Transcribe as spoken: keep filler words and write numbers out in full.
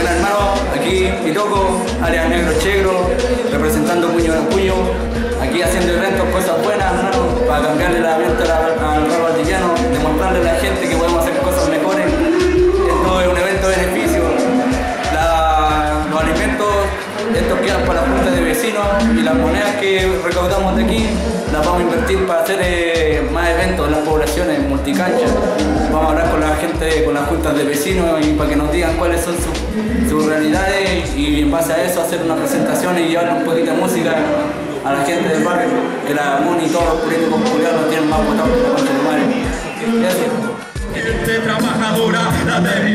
Bueno, hermano, aquí Pitoco, área Negro Chegro, representando Puño de Puño, aquí haciendo eventos, cosas buenas, hermano, para cambiarle la mente al rap valdiviano, demostrarle a la gente que podemos hacer cosas mejores. Esto es un evento de beneficio. La, los alimentos, estos quedan para la junta de vecinos y las monedas que recaudamos de aquí las vamos a invertir para hacer eh, más eventos en las poblaciones, multicanchas. Vamos a hablar con la gente, con las juntas de vecinos y para que nos digan cuáles son sus, sus realidades y en base a eso hacer una presentación y llevarle un poquito de música a la gente del barrio, que la MUNI y todos los políticos culiados tienen más votados que la concha de madre. Gracias. Gente trabajadora, la